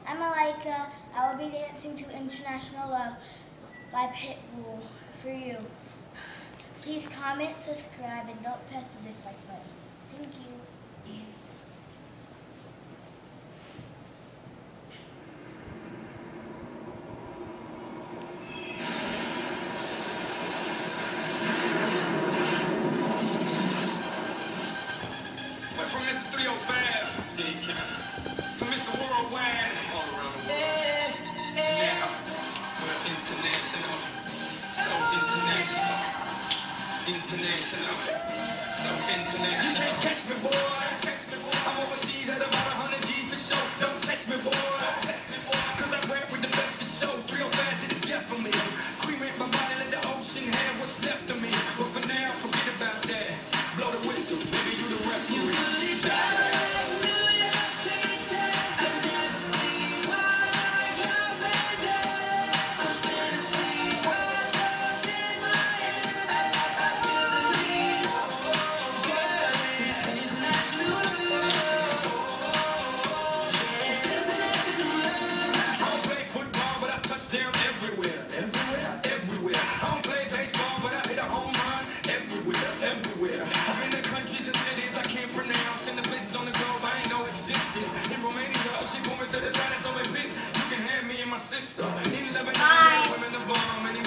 I'm Malaika. I will be dancing to International Love by Pitbull for you. Please comment, subscribe, and don't press the dislike button. Thank you. From Mr. 305, to Mr. Worldwide, all around the world. Now, we're international, so international, so international. You can't catch me, boy.